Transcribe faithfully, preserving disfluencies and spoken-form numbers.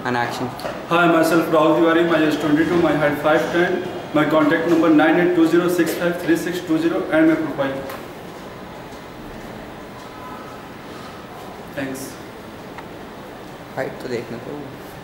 and action. Hi, myself Rahul Tiwari, my age twenty-two, my height five ten, my contact number nine eight two zero six five three six two zero and my profile. Thanks. Height तो देखने को